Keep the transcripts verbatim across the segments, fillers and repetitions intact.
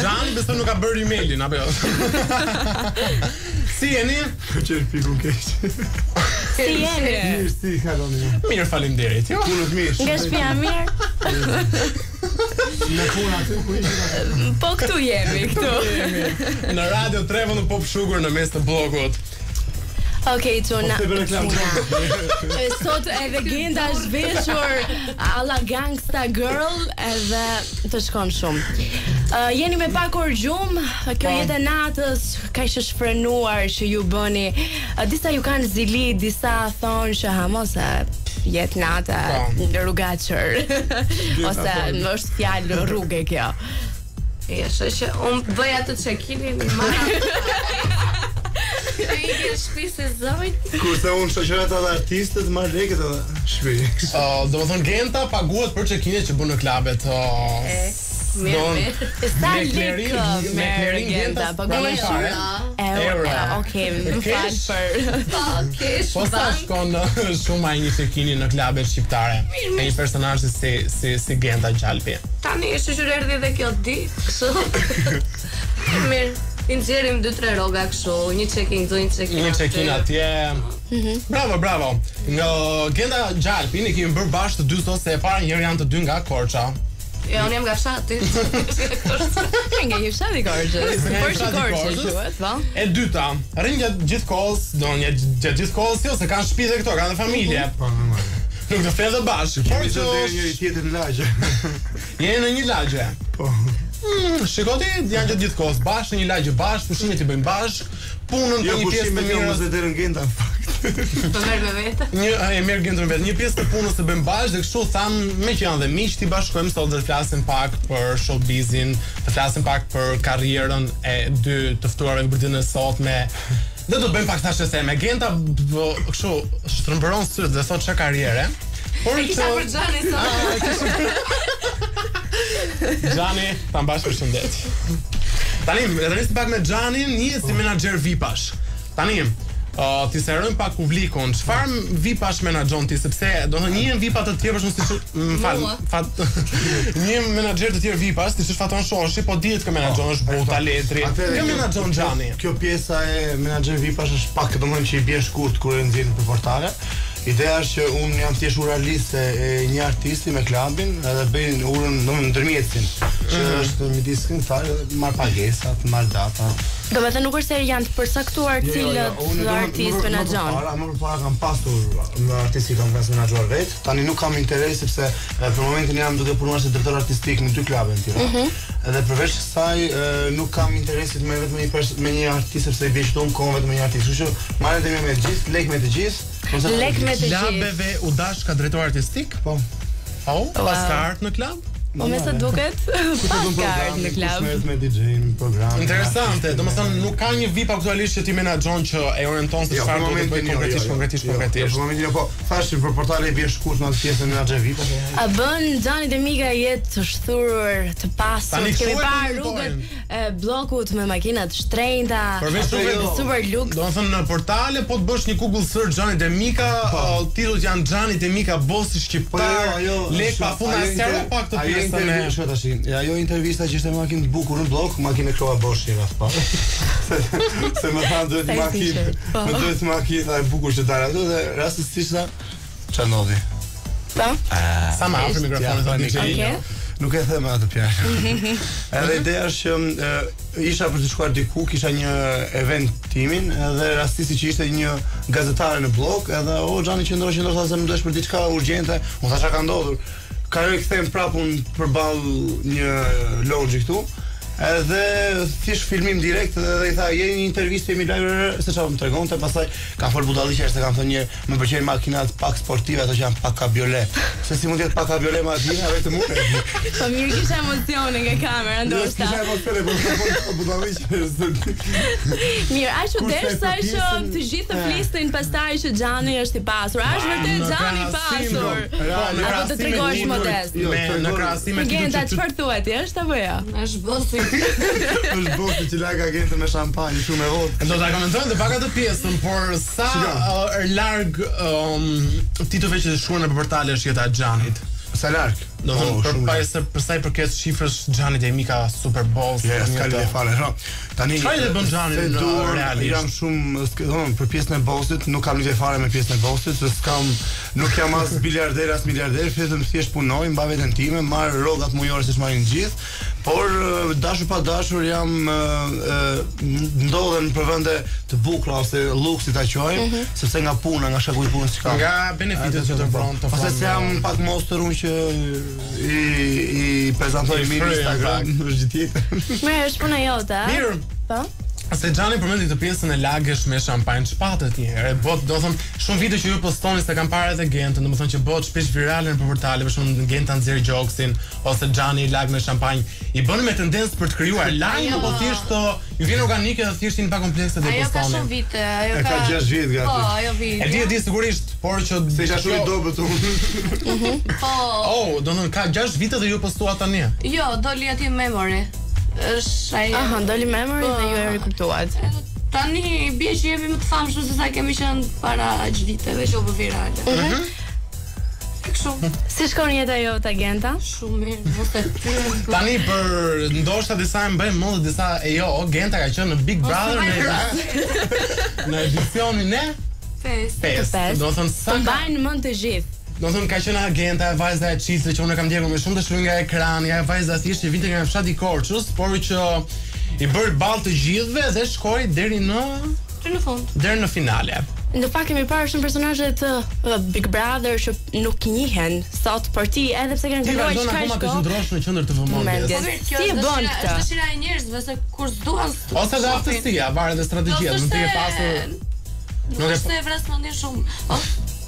Xhani besoj nuk ka bërë emailin apo jo. Si jeni? Qërë piku keq. Si jeni? Mirë, si kaloni. Mirë, faleminderit. Jo. Punët mirë. Nga shtëpia mirë? Në punë aty ku ishte. Po këtu jemi, këtu. Në Radio Trevën në Pop Sugar në mes të bllokut. Okej, Tuna. Po, reklam. Sot edhe Genda është veshur alla gangsta girl edhe të shkon shumë. Uh, jeni me pak orë gjumë, kjo jetë e natës ka ishte shfrenuar që ju bëni. Uh, disa ju kanë zili, disa thonë që hamosa jetë nata rrugacër. Ose është fjalë rrugë kjo. Jeshe që unë bëj atë check-in e i ke shpi se zojt. Kurse unë shoqërat edhe artistët marrë lekët edhe shpi. Uh, do më thonë Genta paguat për check-in-et që bën në klubet. Uh, E, mirë, mirë. Sa Me lekë Klerin- me merr Klerin Genda, Genta po s'ka gojë fare. Euro. Euro. Okej, më fal Kesh? për. Pa, kesh, Po sa shkon uh, shumë ai një check-in në klubet shqiptare. E një personazh si si si Genta Gjalpi. Tani është që erdhi dhe kjo di, kështu. Mirë, i nxjerrim dy tre rroga kështu, një check-in këtu, një check-in Një check-in atje. Bravo, bravo. Nga Genda Gjalpi ne kemi bërë bashkë të dy sot se e para njëri janë të dy nga Korça. Ja, unë jam nga fshati. Nga një fshati Korçës. Nga Por fshati Korçë Korçës. quhet, po. E dyta, rrin gjatë gjithë kohës, do një gjatë gjithë kohës, jo se kanë shtëpi dhe këto, kanë dhe familje. Po, normal. Nuk të fletë bashkë. Por Kemi që të njëri tjetër në lagje. jeni në një lagje. Po. Mm, shikoti, janë gjatë gjithë kohës bashkë, në një lagje bashkë, pushimet i bëjnë bashkë, punën Jo për një pjesë pushim të me kjo mirë. mos e derën Genta në fakt. Po merr me vete. Një e merr Gentën vetë. Një pjesë të punës të bëjmë bashkë dhe kështu tham, me që janë dhe miq, ti bashkojmë sot dhe të flasim pak për showbizin, të flasim pak për karrierën e dy të ftuarve për ditën e sotme. Dhe do të bëjmë pak thashë se me Genta b- kështu shtrëmbëron syt dhe thot çka karriere. Por E kisha për Xhani sot. Xhani, ta mbash përshëndet. Tani, edhe nisë pak me Xhanin, një si menaxher vipash. Tani, uh, ti serojmë pak publikun, çfarë vipash menaxhon ti, sepse do të thonë një vipa të tjerë është si më fal, Mua. fat një menaxher të tjerë vipas, ti ç'është Faton Shoshi, po dihet që menaxhon është Buta Letri. Atëherë, Kë kjo- menaxhon Xhani? Kjo pjesa e menaxher vipash është pak domethënë që i bie shkurt kur e nxjerrin për portale. Ideja është që unë jam thjesht uraliste e një artisti me klubin edhe bëj urën domethënë ndërmjetësin, që është midis këngëtarëve, marr pagesat, marr data. Do me thënë nuk është se janë të përsaktuar cilët artistë menaxhon. Para, më përpara kam pasur në artisti kam pas menaxhuar vet. Tani nuk kam interes sepse e, për momentin jam duke punuar si drejtor artistik në dy klube në Tiranë. Edhe përveç kësaj e, nuk kam interesit me vetëm një pers- me një artist sepse i bie shtum kohë vetëm me një artist. Kështu që marrë dhe me të gjithë, lek me të gjithë. ose- Lek me të gjithë. Klubeve u dash ka drejtor artistik? Po. Oh, pas ka ardhur në klub? Po me sa duket, pas ka ardhur në klub. Kush me D J-in, program. Interesante, domethënë nuk ka një vip aktualisht që ti menaxhon që e orienton se Jo, çfarë për do të bëj momentin jo, konkretisht, jo, jo. konkretisht, Jo, jo, konkretisht. Për momentin jo, po thash për portale i bie shkurt në atë pjesën e menaxher vip. A bën Xhani dhe Mika jetë të shthurur, të pasur. Tani Kemi kështu e parë komentojnë. rrugët e bllokut me makina të shtrenjta. Përveç Atë rrugëve jo. Super lux. Do të thënë në portale po të bësh një Google search Xhani Demika, uh, titullat janë Xhani Demika bossi shqiptar, lek pafund asnjëherë pak të pjesën e Shkoj tash. Ajo intervista që ishte me makinë të bukur në blok, makinë e Krova Bosch i rreth pa. Se, se më thanë duhet Sa i makinë, thishë, po. më duhet makinë e bukur që dal aty dhe rastisht tha çfarë ndodhi. Po? sa më afër mikrofonit të D J. Okej. Nuk e them atë fjalë. Edhe ideja është që e, isha për të shkuar diku, kisha një event timin, edhe rastisi që ishte një gazetare në blok, edhe o Xhani qëndro qëndro tha se më duhesh për diçka urgjente, unë thasha ka ndodhur. Kaloj kthehem prapë unë përballë një logji këtu. Edhe thjesht filmim direkt dhe i tha jeni një intervistë jemi live se çfarë më tregonte, pastaj ka fol budalliqe se kanë thënë një më pëlqejnë makinat pak sportive ato që janë pak kabriole. Se si mund të jetë pak kabriole makina vetëm unë. Po mirë kisha emocione nga kamera ndoshta. Kisha emocione po po budalliqe. Mirë, aq u Kurse desh sa për që pjesën- të gjithë të flisnin pastaj që Xhani është i pasur. A është vërtet në Xhani i krahasim, pasur? po, në Apo të krahasim me tregosh një- modest? Jo, Me në krahasim me Genda, titullat që çfarë thuhet ti, është apo jo? Është bossi. Është bosti që laga agente me shampanjë shumë e vodë. do ta komentojmë dhe pak atë pjesën, por sa Shiko. uh, larg um, titujve që shkruan në portale është jeta e Xhanit. sa larg. Do të thonë për pa se për sa i përket shifrës Xhani Demi ka Super Bowl. Ja, s'ka lidhje fare. Tani çfarë bën Xhani realisht? Jam shumë, domethënë për pjesën e bossit nuk kam lidhje fare me pjesën e bossit, se s'kam nuk jam as miliarder as miliarder, vetëm thjesht punoj, mba veten time, marr rrogat mujore siç marrin gjithë, por dashur pa dashur jam ndodhem për vende të bukura ose luksi ta quajmë, sepse nga puna, nga shkaku i punës që kam. Nga benefitet që të vron të fal. Ose jam pak monster unë që i i prezantoj mirë në Instagram, është gjë tjetër. Mirë, është puna jote, a? Mirë. Po. Se Xhani përmendi këtë pjesën e lagësh me shampanjë çpatët një herë. Bot, do të them, shumë vite që ju postoni se kam parë edhe Gentën, domethënë që bëhet shpesh virale në portale, për shembull Genta nxjerr gjoksin ose Xhani lag me shampanjë. I bën me tendencë për të krijuar lajm apo thjesht ju vjen organike dhe thjesht jeni pa komplekse dhe postoni. Ajo ka shumë vite, ajo ka ka gjashtë vjet gati. Po, ajo vite. E di, e di sigurisht, por që se isha shumë i dobët unë. Po. Oh, do të thënë ka gjashtë vite dhe ju postuat tani. Jo, doli aty memory. Është ai. Aha, doli memory dhe ju e rikuptuat. Tani bie që jemi më të famshëm se sa kemi qenë para aq viteve që u bë virale. Mhm. Kështu. Si shkon jeta jote Genta? Shumë mirë, mos e pyet. Tani për ndoshta disa e mbajnë mend disa e jo, Genta ka qenë në Big Brother në në edicionin e pesë. Do të thënë sa mbajnë mend të gjithë. Do të thënë ka qenë Agenta e vajza e Çisë që unë kam ndjekur me shumë dashuri nga ekrani, ajo vajza thjesht që vinte nga fshati Korçës, por që i bëri ball të gjithëve dhe shkoi deri në deri në fund. Deri në finale. Në fakt kemi parë shumë personazhe të uh, Big Brother që nuk njihen sot për ti, edhe pse kanë kaluar çka akoma të qëndrosh në qendër të vëmendjes. Si e bën këtë? Është dëshira e njerëzve se kur s'duan. Ose dhe aftësia, varet dhe strategjia, mund të jetë pasur. Nuk është se vras mendin shumë.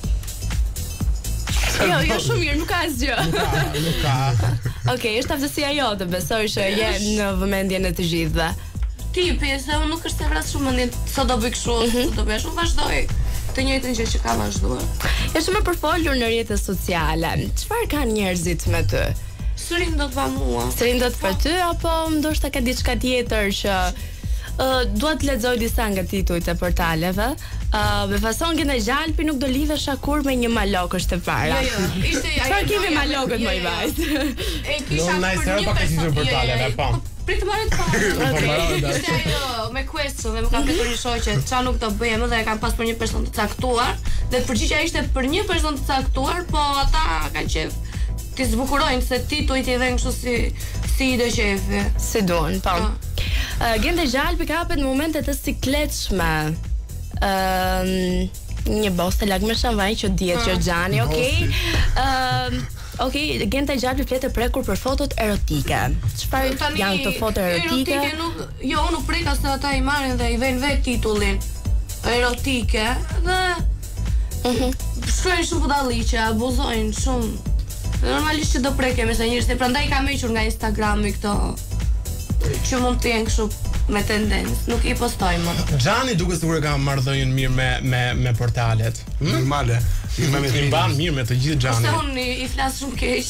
Jo, jo shumë mirë, nuk ka asgjë. Nuk ka, nuk ka. Okej, është aftësia jote, besoj që je në vëmendjen e të gjithëve. Tipi, se unë nuk është se vras shumë mendin sa do bëj kështu, sa do bëj, unë vazhdoj të njëjtën gjë që ka vazhduar. Është shumë e përfolur në rrjetet sociale. Çfarë kanë njerëzit me ty? Sërin do të va mua. Sërin do të për ty apo ndoshta ka diçka tjetër që Uh, dua të lexoj disa nga titujt e portaleve. Uh, me fason Genta Gjalpi nuk do lidhesha kur me një malokësh të para. Jo, jo, ishte ajo. Çfarë kemi malokët më i vajzë? E kisha për një person. portaleve, po. Pritë marrë të parë. Ishte ajo me question dhe më ka pritur një shoqe, ç'a nuk do bëjmë dhe e kam pas për një person të caktuar, dhe përgjigjja ishte për një person të caktuar, po ata kanë qef ti zbukurojnë se titujt i vënë kështu si si i do qefi. Si duan, po. Uh, Genta Gjalpi ka hapet në momente të sikletshme. Ëm uh, një boste lag me shampanjë që dihet që Xhani, okay? Ëm uh, Okej, Genta Gjalpi fletë prekur për fotot erotike. Çfarë janë këto foto erotike? Erotike nuk, jo, unë prek as ata i marrin dhe i vënë vetë titullin erotike dhe mhm. Shkruajnë shumë budalliqe, abuzojnë shumë. Normalisht që do prekemi se njerëzit, prandaj kam hequr nga Instagrami këto që mund të jenë kështu me tendencë, nuk i postoj më. Xhani duket sikur ka marrëdhënien mirë me me me portalet. Normale. I mban mirë me të gjithë Xhani. Se unë i flas shumë keq.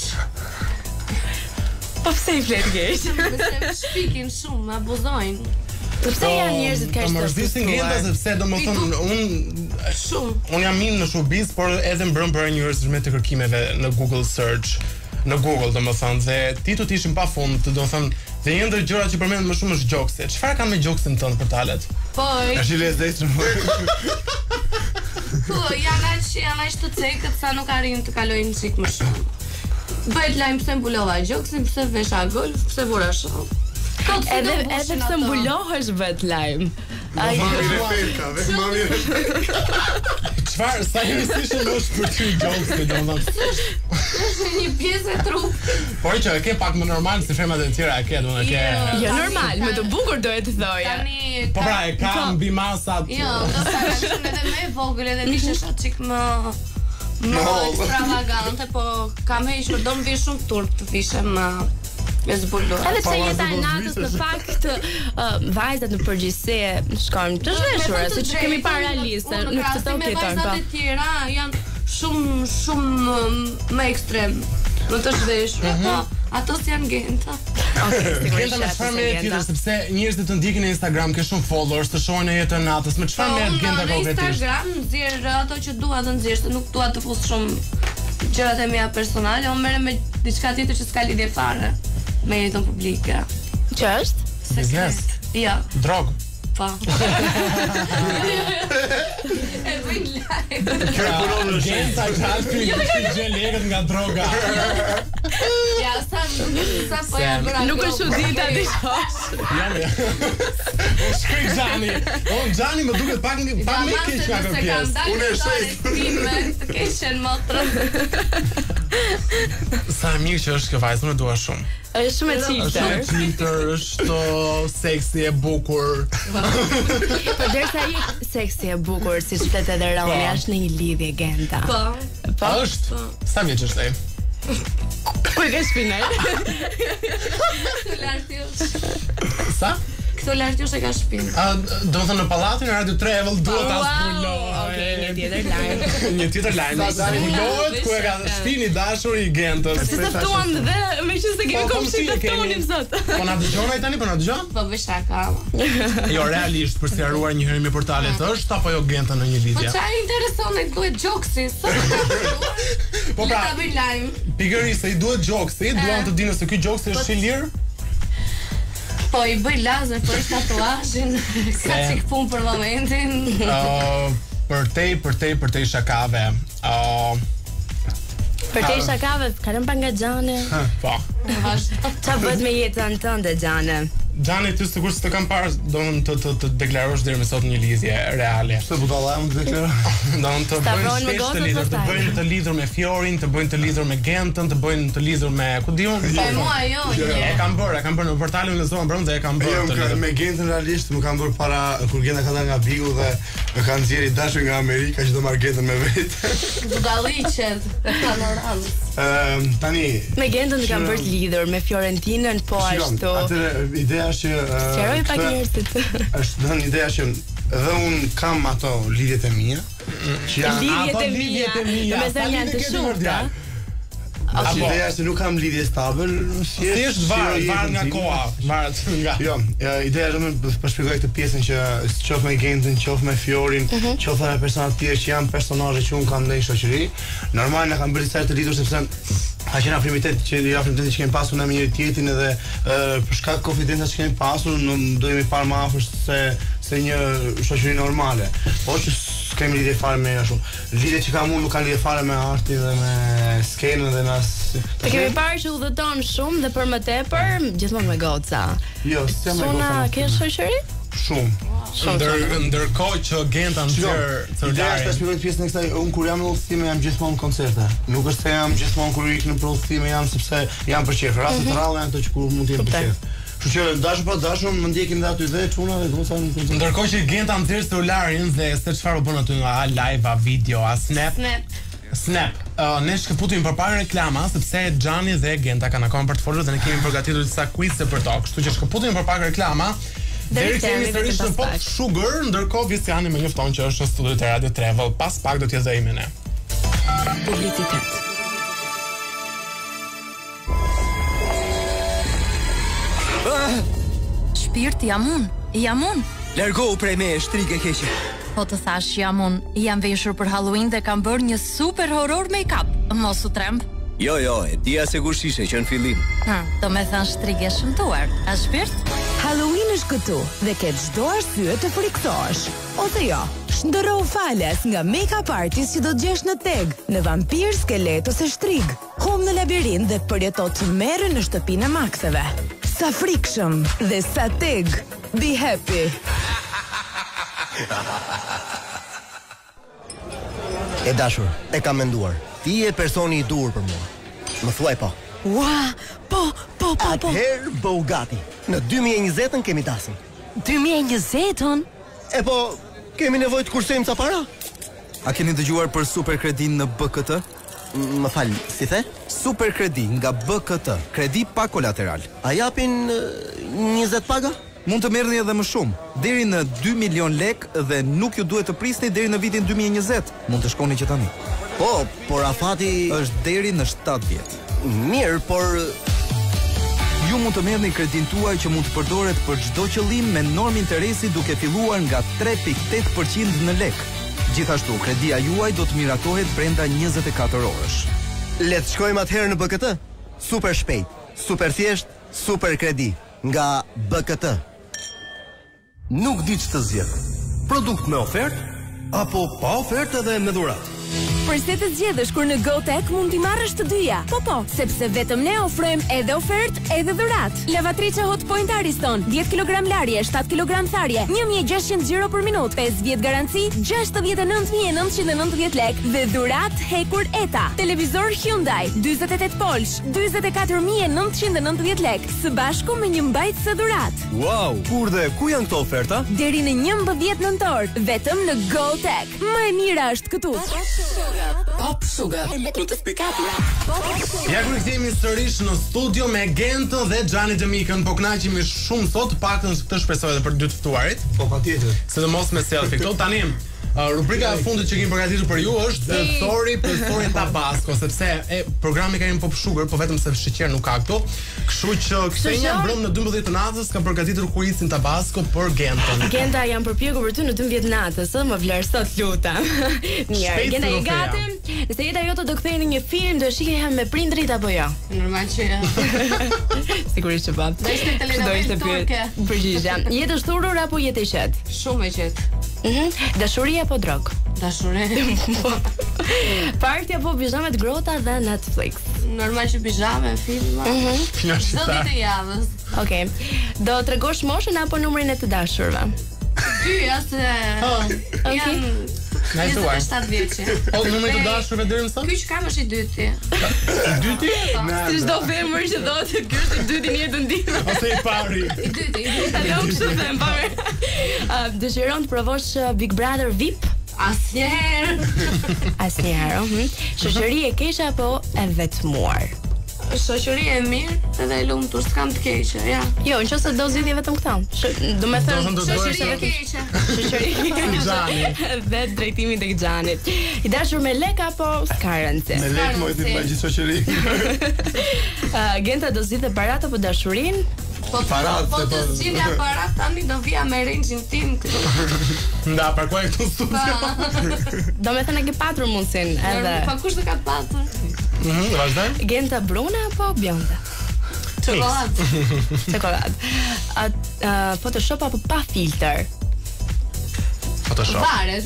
Po pse i flet keq? Se shpikin shumë, abuzojnë. Pse janë njerëzit kaq të mërzisin Genta sepse domethënë unë shumë. Unë jam mirë në showbiz, por edhe mbrëm për një rrësime të kërkimeve në Google search, në Google domethënë, dhe titujt ishin pafund, domethënë, dhe një ndër gjërat që përmenden më shumë është gjoksi. Çfarë kanë me gjoksin tënd portalet? Po, është i lezetshëm. Po, janë aq janë aq të cekët sa nuk arrin të kalojnë sik më shumë. Bëhet lajm pse mbulova gjoksin, pse vesha golf, pse vura shoh. Edhe edhe pse mbulohesh bëhet lajm. Ai është mami refeka. Çfarë sa rëndësishme është për ty gjoksi, domethënë. Është një pjesë e trupit. Por që e ke pak më normal se femrat e tjera e ke, domethënë ke. Jo normal, më të bukur dohet të thoja. Tani po pra e ka mbi masat. Jo, do të thashë edhe më vogël edhe vishesh atë çik më më ekstravagante, po kam hequr do më vi shumë turp të vishem më me zbuluar. Edhe pse jeta e natës në fakt uh, vajzat në përgjithësi shkojnë të zhveshura, siç kemi parë realiste në këtë tokë tjetër. Vajzat e tjera janë shumë shumë më ekstrem. Në të zhveshura, po ato janë Genta. Okej, Genta me çfarë merret tjetër, sepse njerëzit të ndjekin në Instagram, ke shumë followers, të shohin në jetën e natës, me çfarë merret Genta konkretisht? Në Instagram nxjerr ato që dua të nxjerr, se nuk dua të fus shumë gjërat e mia personale, unë merrem me diçka tjetër që s'ka lidhje fare me jetën publike. Që është? Biznes. Jo. Drog. Po. E bëj live. Kjo Genta Xhalfi gjë lekët nga droga. Ja, sa sa po ja bëra. Nuk është çudita ti shosh. Jam ja. Shkoj Xhani. O Xhani më duket pak pak më keq nga kjo pjesë. Unë e shej. Të keqen motra. Sa mirë që është kjo vajzë, unë e dua shumë. Është shumë e Është ciltër. filtr, është seksi e bukur. Por derisa je seksi e bukur, siç flet edhe Roni, Po. është në një lidhje Genta. Po. Po. A është? Sa vjeç është ai? Ku e ke shpinën? Këtu lart jush. Sa? Këtu lart jush e ka shpinë. A, do të thënë në pallatin e Radio Travel duhet ta zbulohet. Okej, një tjetër lajm. Një tjetër lajm. Zbulohet ku e ka shtini dashur i Gentës. Si të ftuan dhe me që se kemi Po, kom si komshi të kemi. ftuanim sot. Po na dëgjon ai tani, po na dëgjon? Po bëj shaka. Jo, realisht për sqaruar një herë me portalet është apo jo Genta në një Po lidhje? çfarë intereson ai duhet gjoksi? Po pra, ta bëj lajm. pikërisht se i duhet gjoksi, duan të dinë se ky gjoksi është i lirë. Po i bëj lazer për tatuazhin. Ka çik punë për momentin. Ë, për te, për te, për te shakave. Ë, Për te shakave, kalon pa nga Xhane. po. Ç'a bëhet me jetën tënde Xhane? Xhani ty sigurisht të kam parë, domun të të të deklarosh deri më sot një lidhje reale. Se budalla jam të deklaroj. Domun të bëjnë Stavrojnë me shpesh të gozët, lidhur, të pastaj. bëjnë të lidhur me Fiorin, të bëjnë të lidhur me Gentën, të bëjnë të lidhur me, ku diun? Po mua jo, E një. kam bërë, e kam bërë në portalin në zonën brenda, e kam Jo, bërë të më ka- lidhur. me Gentën realisht më kanë bërë para kur Genta ka dalë nga Bigu dhe më kanë nxjerrë dashur nga Amerika që do marr Gentën me vetë. Budalliqet, panoramës. Ëm tani Me Gentën të kam bërë të lidhur, me Fiorentinën po ashtu. Atëre ideja është që ë, Sqaroj pak këtë- njerëzit. Është dhënë ideja që edhe un kam ato lidhjet e mia që janë Lidhjet Ato e lidhjet e mia. mia, Do të sa thënë janë lidhje të ke shumta. Mërdian? Apo Apo- ideja është se nuk kam lidhje stabil, Thjesht var, var nga koha, varet nga. Jo, ja, ideja është më për shpjegoj këtë pjesën që qof me Gentën, qof me Fiorin, qof edhe persona të tjerë që janë personazhe që un kam në shoqëri. Normal na kanë bërë disa të lidhur sepse ka qenë afrimitet që i afrimiteti që kemi pasur në me njëri tjetrin edhe ë, për shkak të konfidencës që kemi pasur, nuk do jemi parë më afër se se një shoqëri normale. Po që s'kemi lidhje fare me ashtu. Lidhjet që kam unë nuk kanë lidhje fare me artin dhe me skenën dhe me as. Të kemi parë që udhëton shumë dhe për më tepër gjithmonë me goca. Jo, s'jam me Sona, goca. ke shoqëri? Shumë. Ndër ndërkohë që Genta nxjerr Ideja është ta celularin. shpjegoj pjesën e kësaj, unë kur jam në udhëtime jam gjithmonë në koncerte. Nuk është se jam gjithmonë kur ik në për udhëtime jam sepse jam për qef. Raste të rralla janë ato që kur mund të jem për Kuptoj. qef. Kështu që dashur pa dashur më ndjekin dhe aty dhe çuna dhe goca në koncert. Ndërkohë që Genta nxjerr celularin dhe se çfarë u bën aty nga a live, a video, a snap. Snap. Snap. Uh, ne shkëputim përpara reklama sepse Xhani dhe Genta kanë akoma për të folur dhe ne kemi përgatitur disa quiz-e për to. Kështu që shkëputim përpara reklama. Deri kemi kthehemi sërish vetëm në pas Pop pak. Sugar, ndërkohë Visiani më njofton që është në studiot e Radio Travel, pas pak do t'jetë dhe ime ne. Publicitet. Shpirt, jam unë, jam unë. Largohu prej me, shtrike keqe. Po të thash jam unë, jam veshur për Halloween dhe kam bërë një super horror make-up. Mos u tremb. Jo, jo, e dia se kur shishe që në fillim. Ha, do me thënë shtrike shëmtuar. A shpirt? Halloween është këtu dhe ke çdo arsye të friksohesh. Ose jo, shndërro falas nga make-up artist që do të gjesh në Teg, në vampir, skelet ose shtrig. Hum në labirint dhe përjeto të merë në shtëpinë e makseve. Sa frikshëm dhe sa Teg. Be happy. E dashur, e kam menduar. Ti je personi i dur për mua. Më thuaj po. Ua, po, po, po, po. Atëherë bëu gati. Në dy mijë e njëzet kemi dasëm. dy mijë e njëzet-ën? E po, kemi nevojë të kursejmë ca para? A keni dëgjuar për super kredin në B K T? M- Më fal, si the? Super kredi nga B K T, kredi pa kolateral. A japin uh, njëzet paga? Mund të merrni edhe më shumë, deri në dy milion lek dhe nuk ju duhet të prisni deri në vitin dy mijë e njëzet. Mund të shkoni që tani. Po, por afati Është deri në shtatë vjet. mirë, por Ju mund të merrni kredin tuaj që mund të përdoret për çdo qëllim me normë interesi duke filluar nga tre pikë tetë përqind në lek. Gjithashtu, kredia juaj do të miratohet brenda njëzet e katër orësh. Le të shkojmë atëherë në B K T. Super shpejt, super thjesht, super kredi nga B K T. Nuk di ç'të zgjedh. Produkt me ofertë apo pa ofertë dhe me dhuratë. Përse të zgjedhësh kur në GoTech mund t'i marrësh të dyja? Po po, sepse vetëm ne ofrojmë edhe ofertë edhe dhuratë. Lavatrice Hotpoint Ariston, dhjetë kilogram larje, shtatë kilogram tharje, një mijë e gjashtëqind euro për minutë, pesë vjet garanci, gjashtëdhjetë e nëntë mijë e nëntëqind e nëntëdhjetë lekë dhe dhuratë hekur ETA. Televizor Hyundai, dyzet e tetë polsh, dyzet e katër mijë e nëntëqind e nëntëdhjetë lekë, së bashku me një mbajtëse dhuratë. Wow, kur dhe ku janë këto oferta? Deri në njëmbëdhjetë nëntor, vetëm në GoTech. Më e mira është këtu. Pop Sugar. Ja kur kthehemi sërish në studio me Gentën dhe Xhani Xhamikën, po kënaqemi shumë sot, paktën këtë shpresoj edhe për dy të ftuarit. Po patjetër. Sidomos me selfie. Këto tani Uh, rubrika e fundit që kemi përgatitur për ju është uh, Thori për Thori Tabasco, sepse e, programi ka një Pop Sugar, po vetëm se sheqer nuk ka këtu. Kështu që Ksenja mbrëm në dymbëdhjetë të natës ka përgatitur kuicin Tabasco për Gentën. Genta jam përpjekur për ty në dymbëdhjetë natës, ë, më vlerë sot lutem. Mirë, Genta je gati? Nëse jeta jote do ktheheni një film, do e shihej me prindrit apo jo? Normal që jo. Sigurisht që po. Do ishte telenovela turke. Përgjigje. Jetë shturur apo jetë e qetë? Shumë e qetë. Mhm. Dashuri apo drog? Dashuri. Party apo pijamet grota dhe Netflix? Normal që pijame, film. Mhm. Çdo ditë e javës. Okej. Do tregosh moshën apo numrin e të dashurve? Ty se jam njëzet e shtatë vjeçe. O, numri të dashurve deri më sot? Ky që kam është i dyti. I dyti? Si çdo femër që thotë ky është i dyti në jetën time. Ose i pari. I dyti, i dyti. Jo, kështu them, pa më. Dëshiron të provosh Big Brother V I P? Asnjëherë. Asnjëherë, ëh. Shoqëri e keqe apo e vetmuar? Shoqëri e mirë edhe e lumtur, s'kam të keqe, ja. Jo, nëse do zgjidhje vetëm këtë. Do të thënë shoqëri e keqe. Shoqëri e keqe. Dhe drejtimi tek Xhanit. I dashur me lek apo s'ka rëndësi? Me lek më i bëj gjithë shoqëri. Genta do zgjidhte parat apo dashurinë? Po parat, po të zgjidhja parat tani do vija me range-in tim këtu. Nda, parkoj këtu në studio. Do me thënë e ke patur mundsin edhe. Pa kush do ka patur? Mhm, vazhdojmë. Genta brune apo bjonde? Çokoladë. Çokoladë. Photoshop apo pa filter? Photoshop. Varet.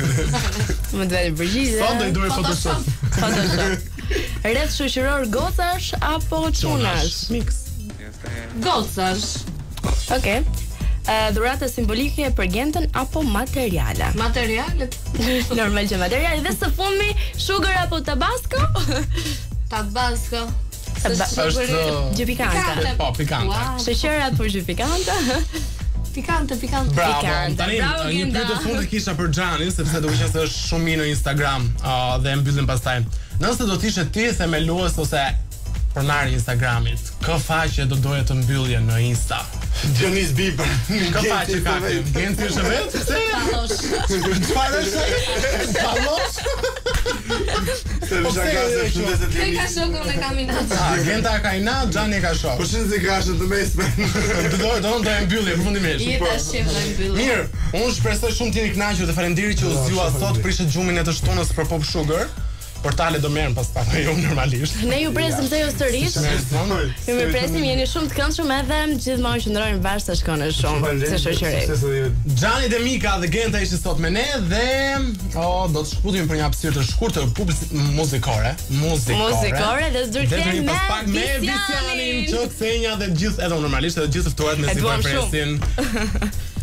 Më duhet të përgjigje. Sot do i duhet Photoshop. Photoshop. Rreth shoqëror gocash apo çunash? Mix. Gocash. Okej. Uh, dhurata simbolike për Gentën apo materiale? Materialet. Normal që materiale. Dhe së fundmi, sugar apo tabasco? Tabasco. Është gjë pikante. Po, pikante. Sheqer apo gjë pikante? Pikante, pikante. Bravo. Pikante. Tani Bravo, një Genda. pyetje fundit kisha për Xhanin, sepse duke qenë se është shumë mirë në Instagram, uh, dhe e mbyllim pastaj. Nëse do të ishe ti themelues ose pronari i Instagramit, kë faqe do doje të mbyllje në Insta? Dionis Biber. Kë faqe ka ti? Genti është vetë? Pse? Pallosh. Çfarë është? Pallosh? Se më shaka se shëndeset Ai Dionis. ka shokun e kaminat. Ah, Genta ka inat, Xhani ka shok. Po shëndeset ka shën të mesme. Do do do do e mbyllje përfundimisht. Jeta është që vjen mbyllje. Mirë, unë shpresoj shumë të jeni kënaqur dhe faleminderit që u zgjua sot prishet gjumin e të shtunës për Pop Sugar. Portale do merren pas pak, jo normalisht. Ne ju presim se ju sërish. Ju më presim, jeni shumë të këndshëm edhe gjithmonë qëndrojmë bash sa shkone shumë se shoqëri. Xhani dhe Mika dhe Genta ishin sot me ne dhe oh, do të shkputim për një hapësirë të shkurtër publici- muzikore, muzikore. Muzikore dhe s'dur të Dhe kemi me me pas pak me Visianin, që Ksenja dhe gjithë edhe unë normalisht edhe gjithë të ftuarit me E si duam presin.